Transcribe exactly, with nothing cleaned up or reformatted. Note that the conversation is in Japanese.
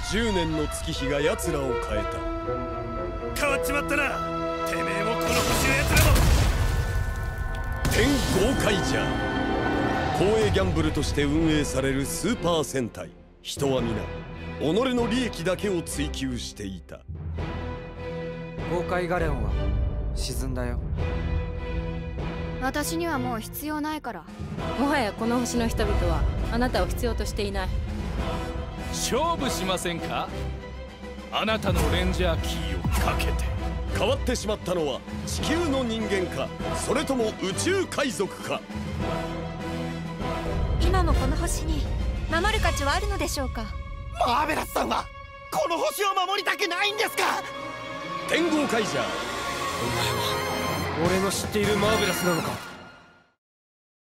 じゅうねんの月日が奴らを変えた。変わっちまったな、てめえもこの星の奴らも。 天豪快じゃ。公営ギャンブルとして運営されるスーパー戦隊。人は皆己の利益だけを追求していた。 豪快ガレオンは沈んだよ。 私にはもう必要ないから。 もはやこの星の人々はあなたを必要としていない。 勝負しませんか、あなたのレンジャーキーをかけて。 変わってしまったのは地球の人間か、それとも宇宙海賊か。 今もこの星に守る価値はあるのでしょうか。 マーベラスさんはこの星を守りたくないんですか。 天豪快じゃ。 お前は俺の知っているマーベラスなのか。